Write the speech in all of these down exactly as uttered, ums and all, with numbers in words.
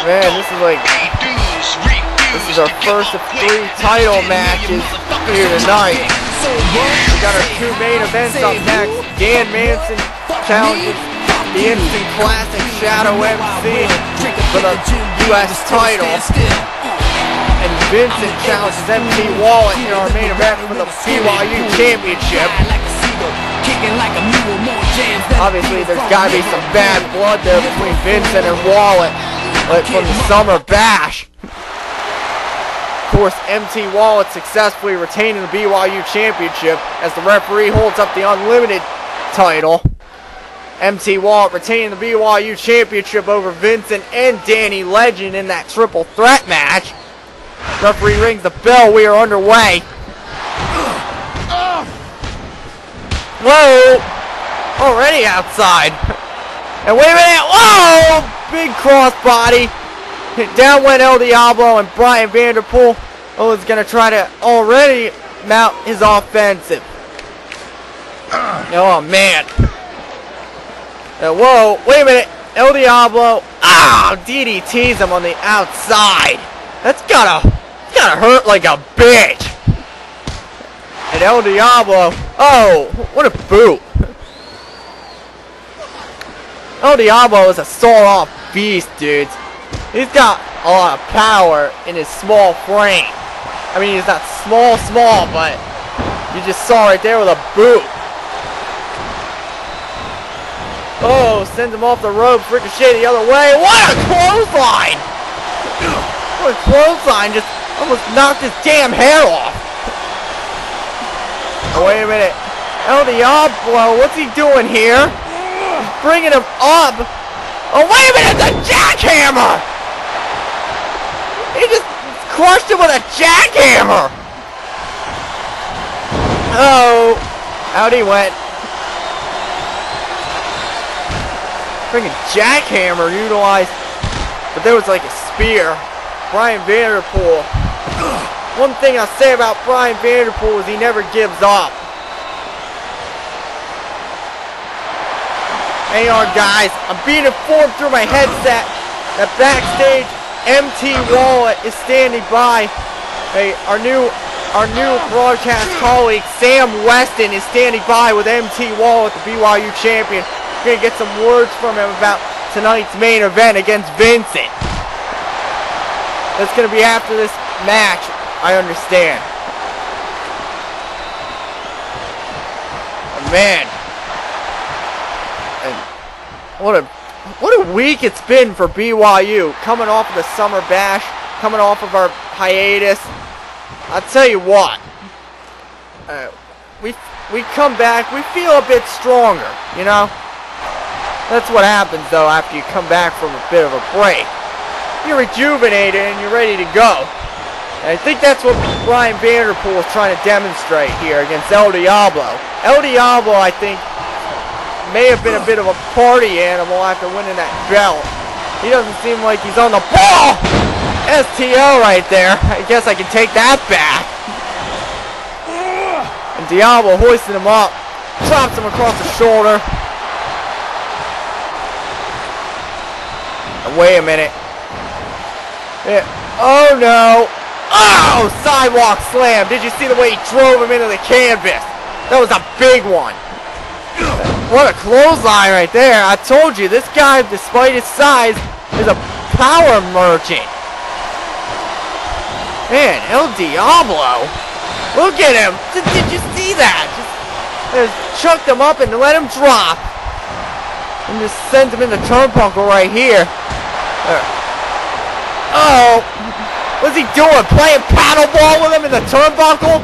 Man, this is like, this is our first of three title matches here tonight. We got our two main events up next. Dan Manson challenges the Instant Classic Shadow M C for the U S title. And Vincent challenges M T Wallet in our main event for the B Y U Championship. Obviously, there's got to be some bad blood there between Vincent and Wallet, like from the Summer Bash. Of course, M T Wallet successfully retaining the B Y U Championship as the referee holds up the Unlimited title. M T Wallet retaining the B Y U Championship over Vincent and Danny Legend in that triple threat match. Referee rings the bell. We are underway. Whoa! Already outside. And wait a minute. Whoa! Big crossbody. Down went El Diablo, and Bryan Vanderpool oh, is going to try to already mount his offensive. Oh, man. Uh, whoa. Wait a minute. El Diablo. Ah! D D Ts him on the outside. That's gotta, gotta hurt like a bitch. And El Diablo, oh, what a boot. El Diablo is a sawed-off beast, dudes. He's got a lot of power in his small frame. I mean, he's not small, small, but you just saw right there with a boot. Oh, sends him off the ropes, ricochet the other way. What a clothesline! What a clothesline, just almost knocked his damn hair off. Oh, wait a minute. El Diablo, what's he doing here? He's bringing him up. Oh, wait a minute, the jackhammer! He just crushed him with a jackhammer! Oh, out he went. Freaking jackhammer utilized, but there was like a spear. Bryan Vanderpool. One thing I'll say about Bryan Vanderpool is he never gives up. Hang on, guys. I'm being informed through my headset that backstage M T Wallet is standing by. Hey, our new our new broadcast colleague Sam Weston is standing by with M T Wallet, the B Y U champion. We're gonna get some words from him about tonight's main event against Vincent. That's gonna be after this match, I understand. Oh, man. And what a what a week it's been for B Y U. Coming off of the Summer Bash, coming off of our hiatus. I'll tell you what. Uh, we we come back, we feel a bit stronger, you know? That's what happens though after you come back from a bit of a break. You're rejuvenated and you're ready to go. And I think that's what Bryan Vanderpool is trying to demonstrate here against El Diablo. El Diablo, I think, may have been a bit of a party animal after winning that belt. He doesn't seem like he's on the ball. S T O right there. I guess I can take that back. And Diablo hoisting him up, drops him across the shoulder. And wait a minute. Yeah. Oh no. Oh, sidewalk slam. Did you see the way he drove him into the canvas? That was a big one. What a clothesline right there. I told you, this guy, despite his size, is a power merchant. Man, El Diablo. Look at him. Did, did you see that? Just, just chucked him up and let him drop. And just sends him in the turnbuckle right here. There. Oh. What's he doing? Playing paddleball with him in the turnbuckle?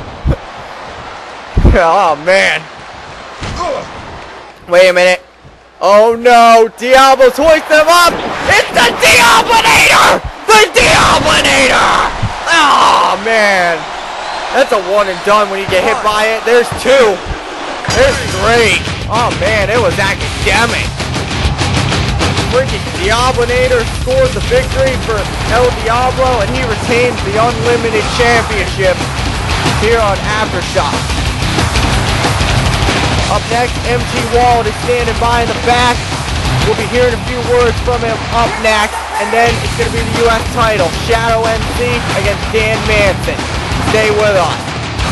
Oh, man. Wait a minute. Oh, no. Diablo's hoisting him up. It's the Diablonator! The Diablonator! Oh, man. That's a one and done when you get hit by it. There's two. There's three. Oh, man. It was academic. Freaking Diablonator scores the victory for El Diablo, and he retains the Unlimited Championship here on Aftershock. Up next, M T Wallet is standing by in the back. We'll be hearing a few words from him up next. and then it's going to be the U S title. Shadow M C against Dan Manson. Stay with us.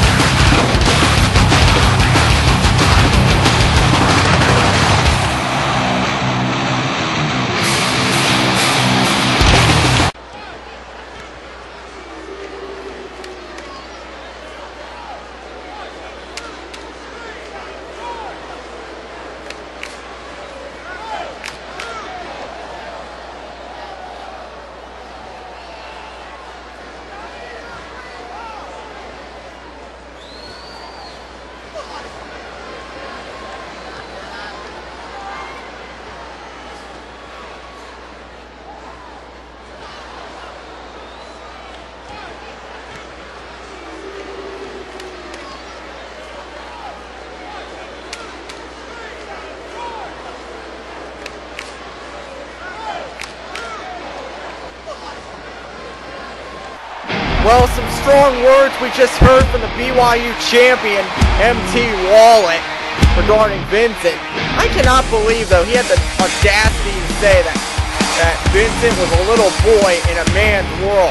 Well, some strong words we just heard from the B Y U champion, M T Wallet, regarding Vincent. I cannot believe, though, he had the audacity to say that, that Vincent was a little boy in a man's world.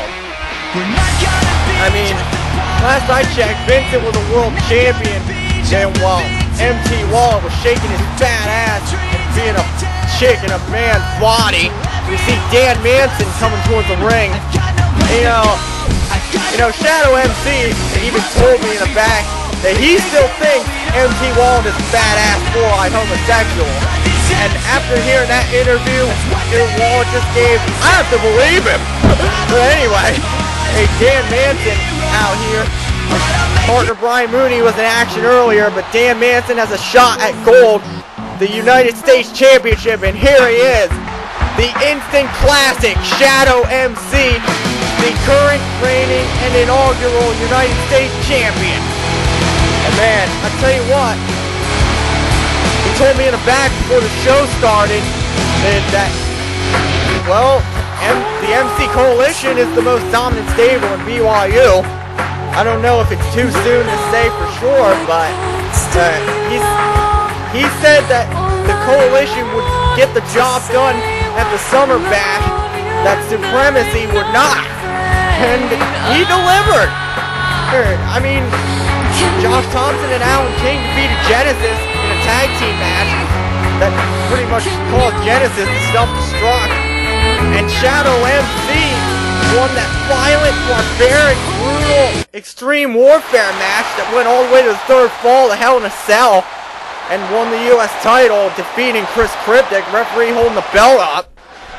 I mean, last I checked, Vincent was a world champion, and while M T Wallet was shaking his fat ass and being a chick in a man's body, we see Dan Manson coming towards the ring. You know, You know, Shadow M C even told me in the back that he still thinks M T Wallet is a badass four-eyed homosexual. And after hearing that interview, Wallet just gave, I have to believe him. But anyway, hey, Dan Manson out here. Partner Bryan Mooney was in action earlier, but Dan Manson has a shot at gold, the United States Championship, and here he is, the instant classic Shadow M C, the current reigning and inaugural United States champion. And man, I tell you what, he told me in the back before the show started that, that well, M the M C Coalition is the most dominant stable in B Y U. I don't know if it's too soon to say for sure, but uh, he's, he said that the Coalition would get the job done at the Summer Bash, that Supremacy would not. And he delivered. I mean, Josh Thompson and Alan King defeated Genesis in a tag team match that pretty much caused Genesis to self-destruct. And Shadow M C won that violent, barbaric, brutal, extreme warfare match that went all the way to the third fall of Hell in a Cell and won the U S title, defeating Chris Cryptic, referee holding the belt up.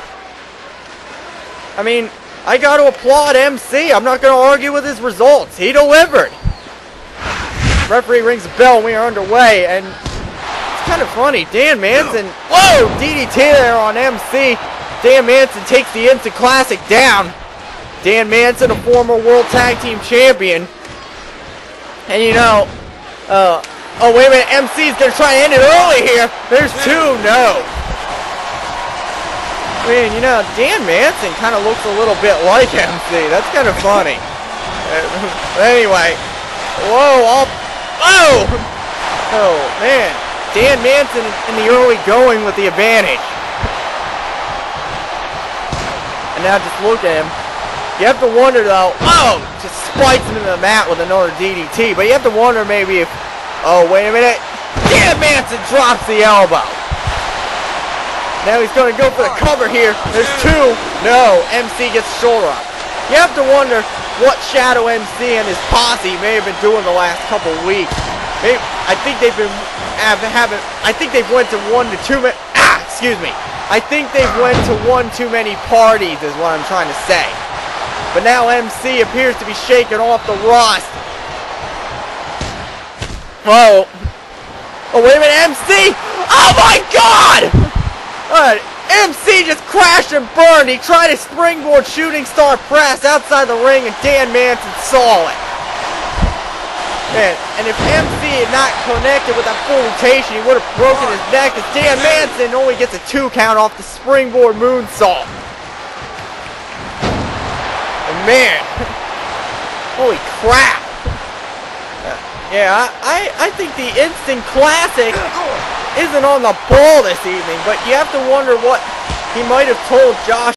I mean, I got to applaud M C. I'm not going to argue with his results. He delivered. Referee rings the bell and we are underway. And it's kind of funny. Dan Manson, whoa, D D T there on M C. Dan Manson takes the instant classic down. Dan Manson, a former World Tag Team Champion. And you know, uh, oh wait a minute, M C's going to try to end it early here. There's two, no. I mean, you know, Dan Manson kind of looks a little bit like M C. That's kind of funny. But anyway, whoa, all, whoa! Oh, man. Dan Manson in the early going with the advantage. And now just look at him. You have to wonder, though, oh, just spikes him into the mat with another D D T. But you have to wonder maybe if, oh, wait a minute. Dan Manson drops the elbow. Now he's going to go for the cover here. There's two. No, M C gets shoulder up. You have to wonder what Shadow M C and his posse may have been doing the last couple weeks. Maybe, I think they've been have, haven't. I think they've went to one to two. Ah, excuse me. I think they've went to one too many parties, is what I'm trying to say. But now M C appears to be shaking off the rust. Whoa. Oh wait a minute, M C. Oh my God! Alright, M C just crashed and burned. He tried a springboard shooting star press outside the ring and Dan Manson saw it. Man, and if M C had not connected with that full rotation, he would have broken his neck, as Dan Manson only gets a two count off the springboard moonsault. And man, holy crap. Uh, yeah, I, I, I think the instant classic isn't on the ball this evening, but you have to wonder what he might have told Josh